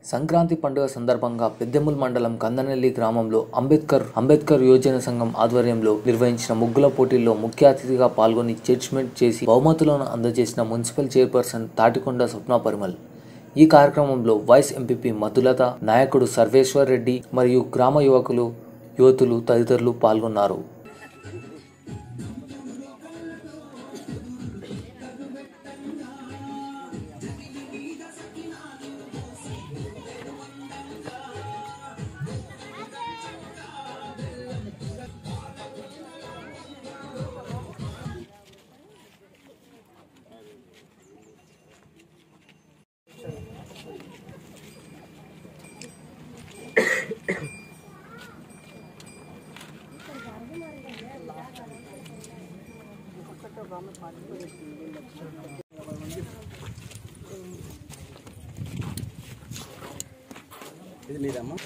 సంక్రాంతి పండుగ సందర్భంగా పెద్దెముల్ మండలం కందనెల్లి గ్రామంలో అంబేద్కర్ యోజన సంఘం ఆధ్వర్యంలో నిర్వహించిన ముగ్గుల పోటీల్లో ముఖ్య అతిథిగా పాల్గొని జడ్జిమెంట్ చేసి బహుమతులను అందజేసిన మున్సిపల్ చైర్పర్సన్ తాటికొండ స్వప్న పరిమల్. ఈ కార్యక్రమంలో వైస్ ఎంపీపీ మధులత, నాయకుడు సర్వేశ్వర్ రెడ్డి మరియు గ్రామ యువతులు తదితరులు పాల్గొన్నారు. ఇది నీదమ్మా.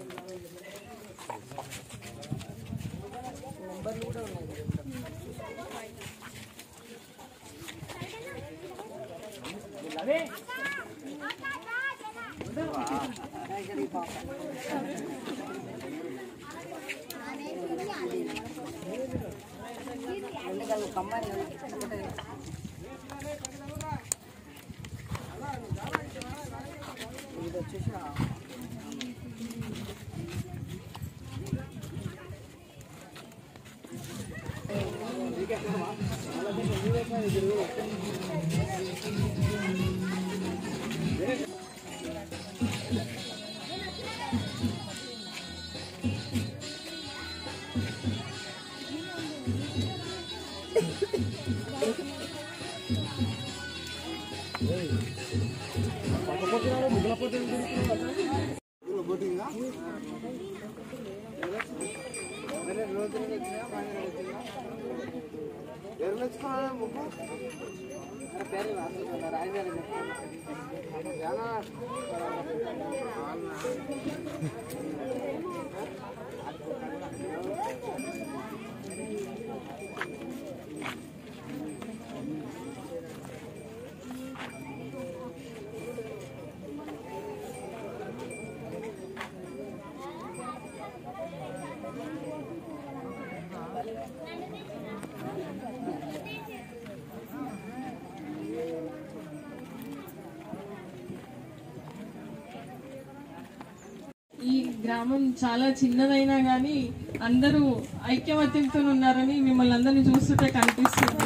ఈ గ్రామం చాలా చిన్నదైనా గానీ అందరూ ఐక్యమత్యంతో ఉన్నారని మిమ్మల్ని అందరినీ చూస్తుంటే కనిపిస్తుంది.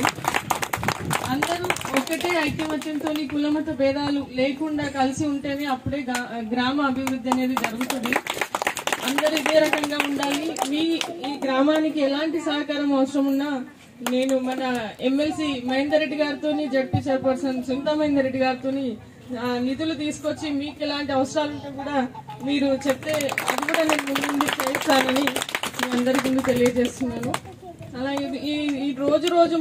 అందరూ ఒకటే ఐక్యమత్యంతో కులమత భేదాలు లేకుండా కలిసి ఉంటేనే అప్పుడే గ్రామ అభివృద్ధి అనేది జరుగుతుంది. అందరూ ఇదే రకంగా ఉండాలి. ఈ గ్రామానికి ఎలాంటి సహకారం అవసరం ఉన్నా నేను మన ఎమ్మెల్సీ మహేందర్ రెడ్డి గారితో, జడ్పీ చైర్పర్సన్ సునీతా మహేందర్ రెడ్డి గారితో నిధులు తీసుకొచ్చి మీకు ఎలాంటి అవసరాలు ఉంటే కూడా మీరు చెప్తే అది కూడా నేను ముందు చేస్తానని మీ అందరికీ తెలియజేస్తున్నాను. అలాగే ఈ రోజు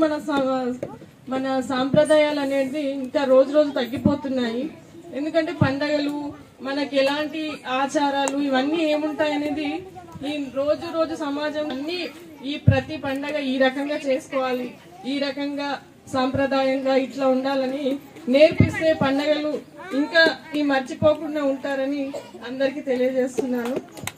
మన సాంప్రదాయాలు అనేది ఇంకా రోజు తగ్గిపోతున్నాయి. ఎందుకంటే పండగలు, మనకి ఎలాంటి ఆచారాలు ఇవన్నీ ఏముంటాయనేది ఈ రోజు సమాజం అన్ని ఈ ప్రతి పండగ ఈ రకంగా చేసుకోవాలి, ఈ రకంగా సాంప్రదాయంగా ఇట్లా ఉండాలని నేర్పిస్తే పండగలు ఇంకా ఈ మర్చిపోకుండా ఉంటారని అందరికి తెలియజేస్తున్నాను.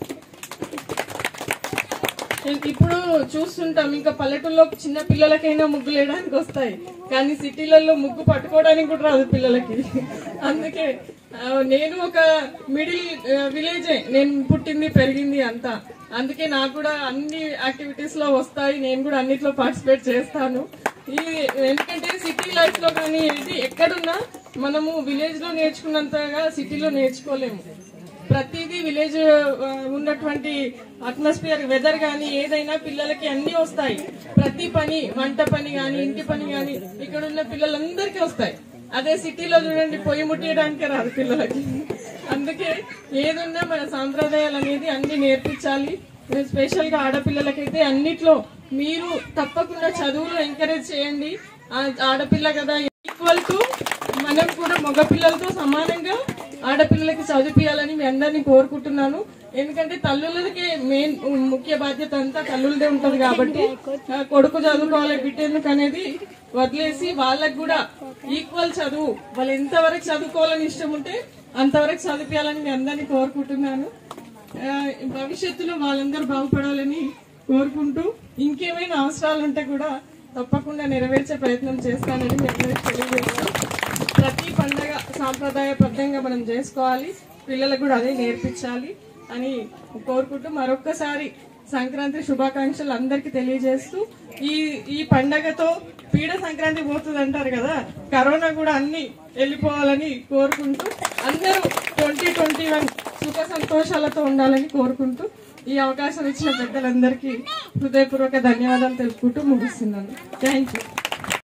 ఇప్పుడు చూస్తుంటాం, ఇంకా పల్లెటూరులో చిన్న పిల్లలకైనా ముగ్గులు వేయడానికి వస్తాయి, కానీ సిటీలలో ముగ్గు పట్టుకోవడానికి కూడా రాదు పిల్లలకి. అందుకే నేను ఒక మిడిల్ విలేజే, నేను పుట్టింది పెరిగింది అంతా. అందుకే నాకు కూడా అన్ని యాక్టివిటీస్ లో వస్తాయి, నేను కూడా అన్నిట్లో పార్టిసిపేట్ చేస్తాను. ఎందుకంటే సిటీ లైఫ్ లో కానీ ఎక్కడున్నా మనము విలేజ్ లో నేర్చుకున్నంతగా సిటీలో నేర్చుకోలేము. ప్రతిదీ విలేజ్ ఉన్నటువంటి అట్మాస్ఫియర్, వెదర్ గానీ ఏదైనా పిల్లలకి అన్ని వస్తాయి. ప్రతి పని, వంట పని గాని, ఇంటి పని గాని ఇక్కడ ఉన్న పిల్లలందరికీ వస్తాయి. అదే సిటీలో చూడండి, పొయ్యి ముట్టియడానికే రాదు పిల్లలకి. అందుకే ఏదున్నా మన సాంప్రదాయాలు అనేది అన్ని నేర్పించాలి. స్పెషల్ గా ఆడపిల్లలకైతే అన్నిట్లో మీరు తప్పకుండా చదువులు ఎంకరేజ్ చేయండి. ఆడపిల్ల కదా, ఈక్వల్ టు మనం కూడా మగపిల్లలతో సమానంగా ఆడపిల్లలకి చదివించాలని మీ అందరినీ కోరుకుంటున్నాను. ఎందుకంటే తల్లులకే మెయిన్ ముఖ్య బాధ్యత అంతా తల్లులదే ఉంటది కాబట్టి కొడుకు చదువుకోవాలి బిడ్డ ఎందుకు అనేది వదిలేసి వాళ్ళకు కూడా ఈక్వల్ చదువు, వాళ్ళు ఎంతవరకు చదువుకోవాలని ఇష్టం ఉంటే అంతవరకు చదివించాలని నేను అందరినీ కోరుకుంటున్నాను. భవిష్యత్తులో వాళ్ళందరూ బాగుపడాలని కోరుకుంటూ ఇంకేమైనా అవసరాలు ఉంటే కూడా తప్పకుండా నెరవేర్చే ప్రయత్నం చేస్తానని మీ అందరికీ తెలియజేస్తాం. ప్రతి పండగ సాంప్రదాయబద్ధంగా మనం చేసుకోవాలి, పిల్లలకు కూడా అదే నేర్పించాలి అని కోరుకుంటూ మరొక్కసారి సంక్రాంతి శుభాకాంక్షలు అందరికీ తెలియజేస్తూ ఈ పండగతో పీడ సంక్రాంతి పోతుంది అంటారు కదా, కరోనా కూడా అన్ని వెళ్ళిపోవాలని కోరుకుంటూ అందరూ 2021 సుఖ సంతోషాలతో ఉండాలని కోరుకుంటూ ఈ అవకాశం ఇచ్చిన పెద్దలందరికీ హృదయపూర్వక ధన్యవాదాలు తెలుపుకుంటూ ముగిస్తున్నాను. Thank you.